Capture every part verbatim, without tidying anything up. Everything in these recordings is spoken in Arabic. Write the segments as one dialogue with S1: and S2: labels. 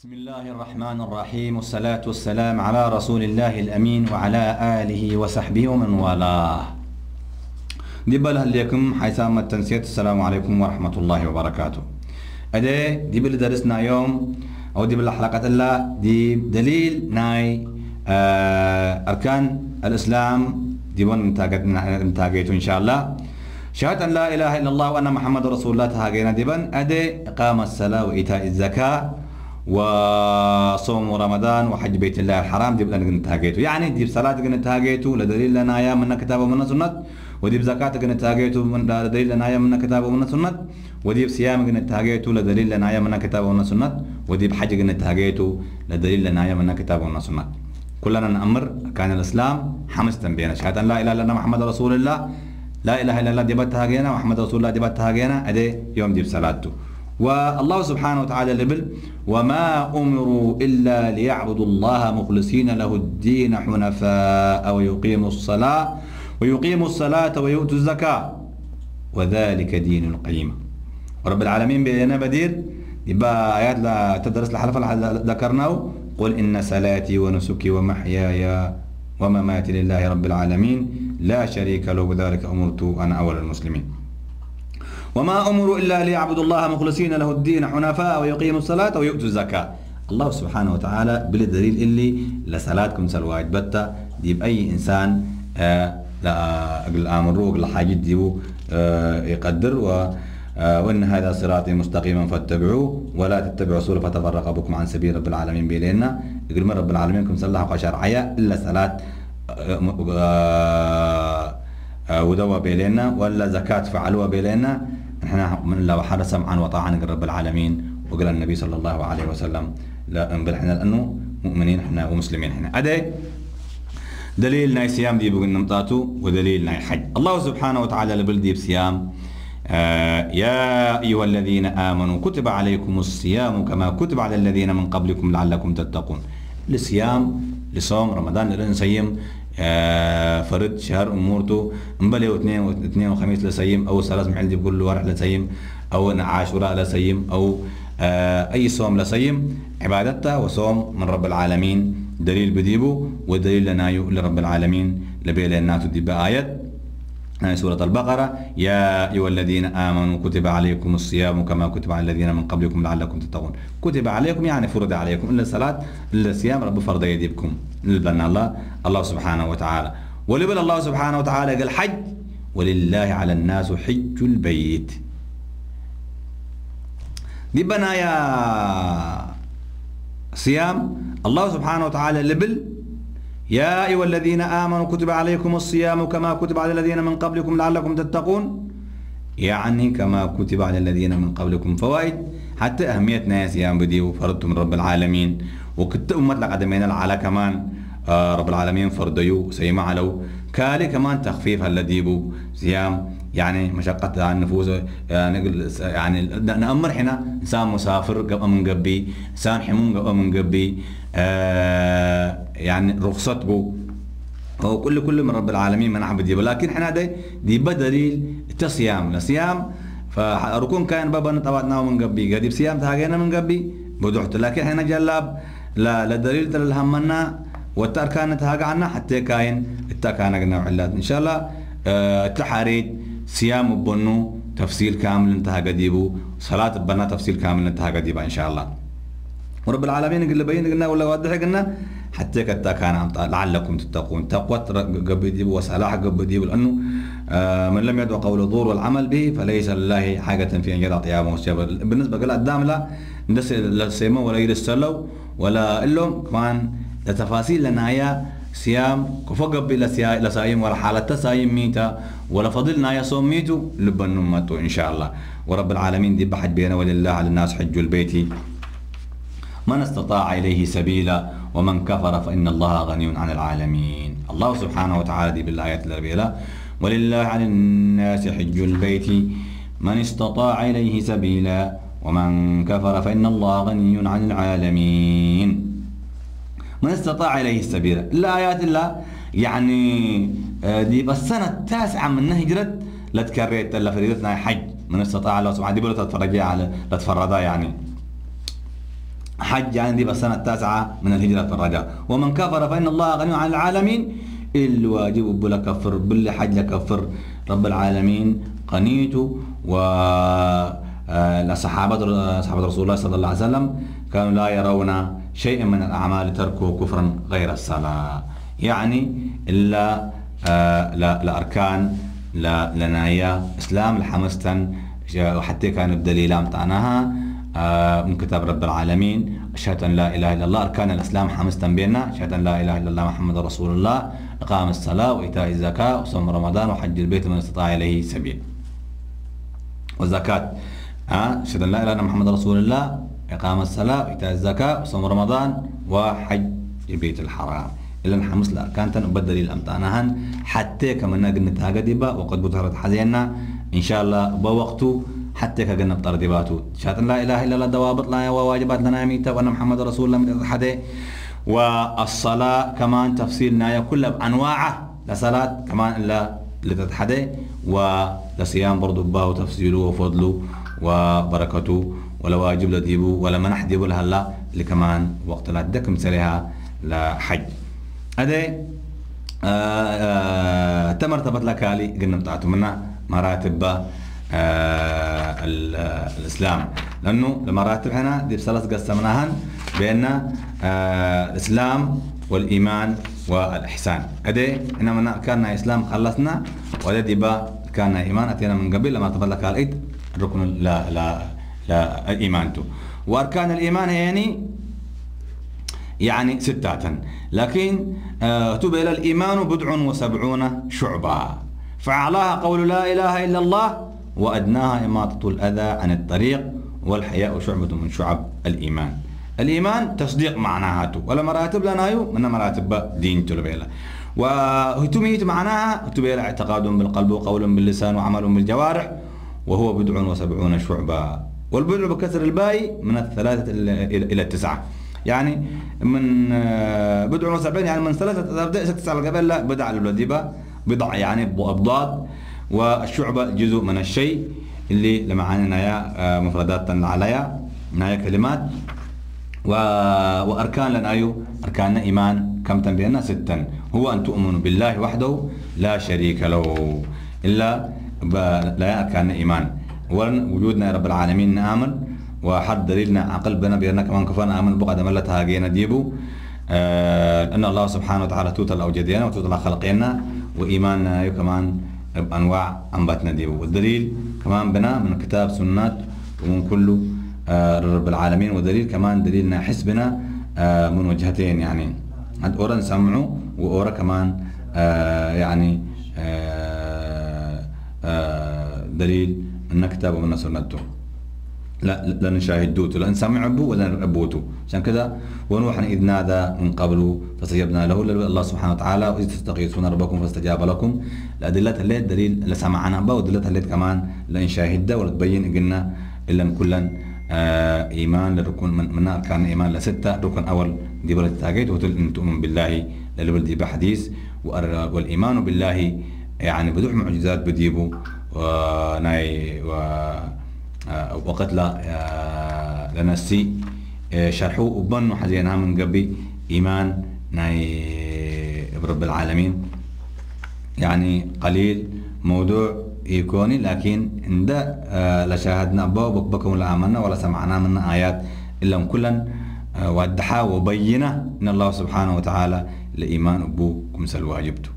S1: بسم الله الرحمن الرحيم والصلاة والسلام على رسول الله الأمين وعلى آله وصحبه ومن والاه. دبل هليكم حيثما التنسيت. السلام عليكم ورحمة الله وبركاته. أدي دبل درسنا يوم أو دبل حلقة الله دي دليل ناي آه أركان الإسلام ديبون نتاجيته إن شاء الله. شهادة أن لا إله إلا الله وأن محمد رسول الله تهاجينا ديبن أدي إقام الصلاة وإيتاء الزكاة وصوم رمضان وحج بيت الله الحرام دي بدنا نتاجيته، يعني دي صلاة نتاجيته لدليل لنا آية من كتاب ومن سنة، ودي زكاة نتاجيته من لدليل لنا آية من كتاب ومن سنة، ودي صيام نتاجيته لدليل لنا آية من كتاب ومن سنة، ودي بحج نتاجيته لدليل لنا آية من كتاب ومن سنة. كلنا نأمر كان الإسلام حمس تنبينا شهادة أن لا إله إلا الله محمد رسول الله، لا إله إلا الله دي بتهاجينا محمد رسول الله دي بتهاجينا أدي يوم دي بصلاته. والله سبحانه وتعالى لبل وما أمروا إلا ليعبدوا الله مخلصين له الدين حنفاء ويقيموا الصلاة ويقيموا الصلاة ويؤتوا الزكاة وذلك دين القيمة. ورب العالمين بينا بدير يبقى آيات لا تدرس الحلفة ذكرناه قل إن صلاتي ونسكي ومحياي ومماتي لله رب العالمين لا شريك له وذلك أمرت أنا أول المسلمين. وما أمروا إلا ليعبدوا الله مخلصين له الدين حنفاء ويقيموا الصلاة ويؤتوا الزكاة. الله سبحانه وتعالى بالدليل اللي لصلاتكم سلوايت بتا دي بأي إنسان آه لا أقل آمروا أقل حاجة ديبو آه يقدر و آه وإن هذا صراطي مستقيما فاتبعوه ولا تتبعوا سبل فتفرق بكم عن سبيل رب العالمين بيلنا. يقول من رب العالمين كم سلحوا شرعية إلا صلاة آه آه ودوا بيلنا ولا زكاة فعلوا بيلنا. احنا من الله وحد سمعا وطاعا رب العالمين وقال النبي صلى الله عليه وسلم لا انبل احنا لانه مؤمنين احنا ومسلمين احنا. ادي دليل ناي صيام دي بقول نمطاتو ودليل ناي حج. الله سبحانه وتعالى لبلدي بصيام آه يا ايها الذين امنوا كتب عليكم الصيام كما كتب على الذين من قبلكم لعلكم تتقون. الصيام لصوم رمضان لنصيم آه فرد شهر امورته مبلي واثنين واثنين وخميس لسيم او ثلاث معلدي بقول له ورح لسيم او عاشوراء لسيم او آه اي صوم لسيم عبادته وصوم من رب العالمين دليل بديبه ودليل لنايو لرب العالمين لبيل الناس دي بآيات سورة البقرة يا أيها الذين آمنوا كتب عليكم الصيام كما كتب على الذين من قبلكم لعلكم تتقون. كتب عليكم يعني فرض عليكم إلا الصلاة إلا الصيام رب فرض يديبكم لبنا الله الله سبحانه وتعالى. ولبل الله سبحانه وتعالى قال حج ولله على الناس حج البيت. دي بنا يا صيام الله سبحانه وتعالى لبل يا أيها الذين آمنوا كتب عليكم الصيام كما كتب على الذين من قبلكم لعلكم تتقون، يعني كما كتب على الذين من قبلكم. فوائد حتى أهميتنا يا صيام بدي وفرضت من رب العالمين وكنت أمت لك قدمين العلا كمان آه رب العالمين فرضيو سيما علو كالي كمان تخفيف هالديبو صيام يعني مشقة على النفوس يعني يعني نأمر حنا إنسان مسافر قبل من قبي إنسان حموم قبل من قبي آه يعني رخصت بو هو كل كل من رب العالمين من عبد ديبو. لكن حنا دي دي بدليل تصيام لصيام فركون كان بابا نطبعنا من قبي قد صيام تهاجينا من قبي بدوحته. لكن حنا جلاب لا لا دليل تلهمنا والتركان تهاجعنا حتى كاين التكان قلنا علات إن شاء الله آه التحاريد صيام بنو تفصيل كامل انتهى قديبو صلاة بنا تفصيل كامل انتهى قديبا إن شاء الله. ورب العالمين قل بين قلنا ولا وضح قلنا حتى كتا كان لعلكم تتقون. تقوى قبل ديبو وصلاح قبل ديبو لأنه آه من لم يدعو قول الظهور والعمل به فليس لله حاجة في أن يرى طعامه والشراب. بالنسبة قال قدام لا ندس للسيما ولا يرسلوا ولا إلهم كمان لتفاصيل لنا يا صيام كفقب إلى صايم ولا حالة صايم ميتا ولا فضلنا يا صوم ميتو لبن ماتو إن شاء الله. ورب العالمين دي بحج بينا ولله على الناس حج البيت من استطاع إليه سبيلا ومن كفر فإن الله غني عن العالمين. الله سبحانه وتعالى دي بالآيات الأربعة ولله على الناس حج البيت من استطاع إليه سبيلا ومن كفر فإن الله غني عن العالمين. من استطاع إليه السبيل الآيات الله يعني دي بالسنة التاسعة من هجرة لا تكريت إلا فريضتنا حج من استطاع الله سبحانه دي بلو تتفرجي على تتفردا يعني حج يعني دي السنة التاسعة من الهجرة في الرجاء. ومن كفر فإن الله غني عن العالمين، الواجب بلا كفر باللي حج لكفر رب العالمين قنيته. و الصحابة صحابة رسول الله صلى الله عليه وسلم كانوا لا يرون شيئا من الأعمال تركه كفرا غير الصلاة، يعني إلا آه لا لأركان لا لنايا إسلام لحمستن، وحتى كانوا الدليل متعناها آه من كتاب رب العالمين أشهد أن لا إله إلا الله. أركان الإسلام حمستن بينا أشهد أن لا إله إلا الله محمد رسول الله، إقام الصلاة وإيتاء الزكاة وصوم رمضان وحج البيت من استطاع إليه سبيل والزكاة. ها أشهد أن لا إله إلا محمد رسول الله، إقام الصلاة وإيتاء الزكاة وصوم رمضان وحج البيت الحرام. إلا نحمس الأركان تنبدل الأمتانهن حتى كما نقل نتاقدبا وقد بطهرت حزينا إن شاء الله بوقته حتى كجنب تردباته. شهادة لا إله إلا الله دوابط لا وواجبات لنا ميتا وأن محمد رسول الله من حده. والصلاة كمان تفصيلنا كلها بأنواعه، لصلاة كمان إلا لتتحدى، ولصيام برضو باه تفصيله وفضله وبركته، ولا واجب لديبو ولا منح ديبو لها لا اللي كمان وقت لا تدكم سليها لحج. هذا تمرتبط لك علي قلنا بتاعته منها مراتب آه الإسلام، لأنه المراتب هنا دي بثلاث قسمناهن بين آه الإسلام والإيمان والإحسان. أدي هنا من كان إسلام خلصنا، وده دي بقى كان إيمان أتينا من قبل لما تبلغ لك الإيد الركن لا لا لا إيمانته. وأركان الإيمان يعني يعني ستة، لكن آه تبع الإيمان بضع وسبعون شعبة، فأعلاها قول لا إله إلا الله، وأدناها إماطة الأذى عن الطريق، والحياء شعبة من شعب الإيمان. الإيمان تصديق معناها ولا مراتب لنا يو من مراتب دين تلبيلا. وهتميت معناها تبيلا اعتقاد بالقلب وقول باللسان وعمل بالجوارح، وهو بضع وسبعون شعبة. والبضع بكسر الباء من الثلاثة إلى التسعة، يعني من بضع وسبعين يعني من ثلاثة إلى تسعة قبل لا بدع البديبة بضع يعني أبضاد، والشعبة جزء من الشيء اللي لمعانينا يا مفردات عليها نهاية كلمات. وأركان لنا أيو أركان إيمان كم تنبينا ستا، هو أن تؤمن بالله وحده لا شريك له إلا لا أركان إيمان. وجودنا يا رب العالمين نآمن، وحد دليلنا عقل بنا بأننا كمان كفانا آمن بقى دملتها جينا ديبو آه أن الله سبحانه وتعالى توتل أوجدنا وتوتل خلقنا، وإيماننا أيو كمان بأنواع أنباتنا ديبو. والدليل كمان بنا من كتاب سنات ومن كله آه رب العالمين. ودليل كمان دليلنا حسبنا آه من وجهتين، يعني عند أورا نسمعه وأورا كمان آه يعني آه آه دليل من كتاب ومن سنته، لا لا نشاهدوته لا نسمع به ولا نربوته. عشان كذا ونوحا إذ نادى من قبل فاستجبنا له الله سبحانه وتعالى وإذ تستغيثون ربكم فاستجاب لكم. الأدلة اللي دليل اللي سمعنا به، والأدلة اللي كمان لا نشاهدها ولا تبين قلنا إلا كلا آه إيمان للركن من, من أركان إيمان لستة. ركن أول دي بلد تاجيت وتل أن تؤمن بالله للولد دي بحديث، والإيمان بالله يعني بدوح معجزات بديبو وناي و وقت لا لنسي شرحوا وبنوا حزينها من قبل إيمان ناي برب العالمين، يعني قليل موضوع يكوني، لكن عند لا شاهدنا بوك بكم لا آمنا ولا سمعنا من آيات إلا كلا ودحا وبينا إن الله سبحانه وتعالى لإيمان أبوكم سل واجبته.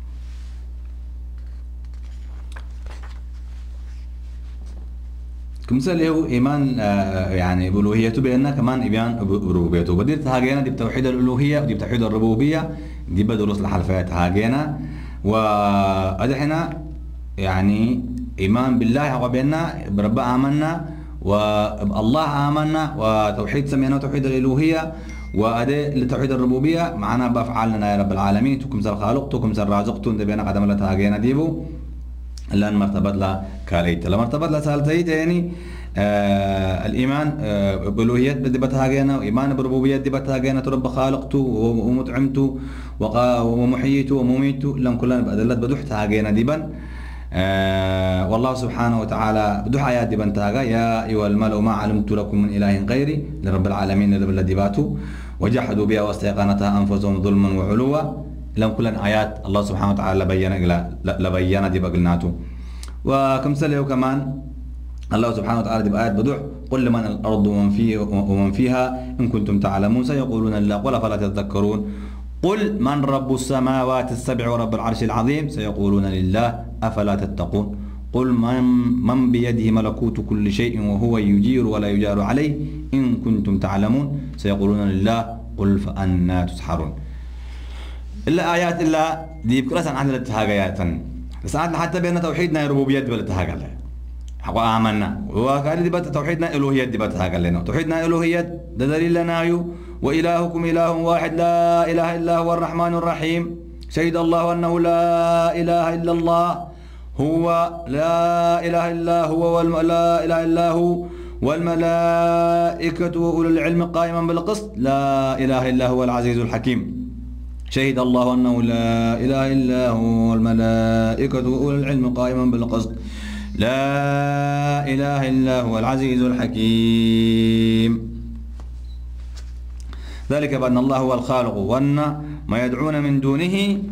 S1: كمثال هو إيمان آه يعني بألوهيته بأننا كمان إيمان بربوبيته. بدير تهاجينا دي بتوحيد الألوهية ودي بتوحيد الربوبية، دي بدرس الحلفات هاجينا. وأدحنا يعني إيمان بالله وبأننا برب آمنا والله آمنا، وتوحيد سمينا توحيد الألوهية، وأدي لتوحيد الربوبية معنا بأفعالنا يا رب العالمين. تكم سر خالق تكم سر رازق تون بين قدم لا تهاجينا ديبو لأن مرتبط لا كاليت لا مرتبط لا سالتيت يعني آه الإيمان آه بألوهية بدي بتهاجينا، وإيمان بربوبية دي بتهاجينا رب خالقته ومطعمته ومحييته ومميته لأن كلنا بأدلة بدوح تهاجينا ديبا آه والله سبحانه وتعالى بدو آيات دي بنتاغا يا أيها الملأ ما علمت لكم من إله غيري لرب العالمين لرب الذي باتوا وجحدوا بها واستيقنتها أنفسهم ظلما وعلوا لم كلن آيات الله سبحانه وتعالى لبين لبين دي بقلناتو وكم سليو كمان الله سبحانه وتعالى دي بآيات بدوح قل لمن الأرض ومن, فيه ومن فيها إن كنتم تعلمون سيقولون لله قل فلا تذكرون قل من رب السماوات السبع ورب العرش العظيم سيقولون لله أفلا تتقون قل من, من بيده ملكوت كل شيء وهو يجير ولا يجار عليه إن كنتم تعلمون سيقولون لله قل فأنا تسحرون إلا آيات إلا دي بكرة سنة عن التهاجيات ساعات حتى بين توحيدنا ربوبية ولا تهاجل حقا آمنا وكان دي بات توحيدنا إلوهية دي بات تهاجل لنا توحيدنا إلوهية ده دليل لنا يو وإلهكم إله واحد لا إله إلا هو الرحمن الرحيم شهد الله أنه لا إله إلا الله هو لا إله إلا هو والم... لا إله إلا هو والملائكة وأولو العلم قائما بالقسط لا إله إلا هو العزيز الحكيم شهد الله أنه لا إله إلا هو والملائكة وأولو العلم قائما بالقسط لا إله إلا هو العزيز الحكيم ذلك بأن الله هو الخالق وأن ما يدعون من دونه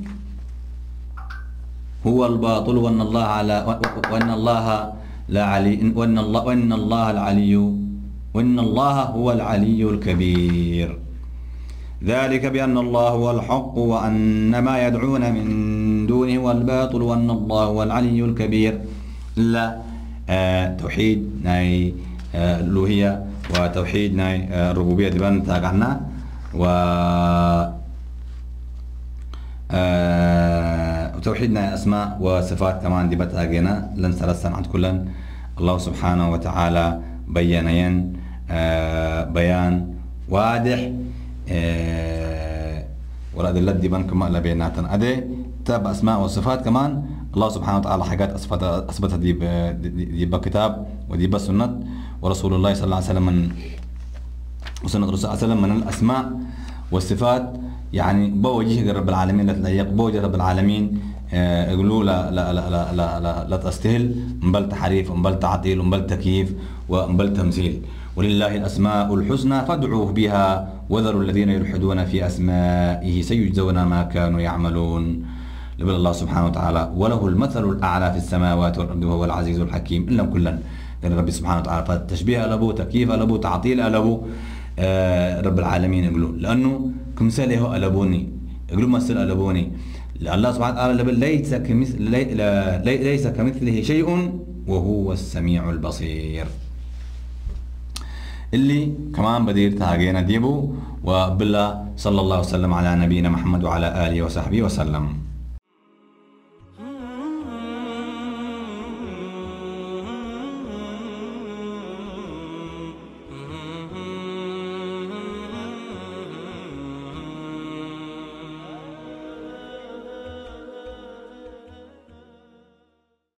S1: هو الباطل وأن الله على وأن الله لا علي وأن الله وأن الله العلي وأن الله هو العلي الكبير ذلك بأن الله هو الحق وأن ما يدعون من دونه هو الباطل وأن الله هو العلي الكبير لا آه توحيد ناي آه الألوهية وتوحيد ناي آه الربوبية دبان تاقعنا و آه وتوحيدنا أسماء وصفات كمان دي بتاقينا لن سلسل عند كلن الله سبحانه وتعالى بيانين آه بيان واضح آه والأدلة دي بان كما لبيناتنا أدي تاب أسماء وصفات كمان الله سبحانه وتعالى حاجات أثبتها دي دي بكتاب ودي بسنة ورسول الله صلى الله عليه وسلم من وسنة الرسول صلى الله عليه وسلم من الأسماء والصفات يعني بوجه رب العالمين لا تليق بوجه رب العالمين يقولوا لا لا لا لا لا, لا, لا تستهل مبل تحريف ومبل تعطيل ومبل تكييف ومبل تمثيل ولله الأسماء الحسنى فادعوه بها وذروا الذين يلحدون في أسمائه سيجزون ما كانوا يعملون لبل الله سبحانه وتعالى وله المثل الأعلى في السماوات والأرض وهو العزيز الحكيم إلا كلا يعني ربي سبحانه وتعالى فالتشبيه ألبو تكييف ألبو تعطيل ألبو آه رب العالمين يقولون لأنه كمثاله ألبوني يقولون مثل ألبوني الله سبحانه وتعالى ليس كمثل لي ليس كمثله شيء وهو السميع البصير اللي كمان بدير تاجينا ديبو وبالله صلى الله وسلم على نبينا محمد وعلى آله وصحبه وسلم.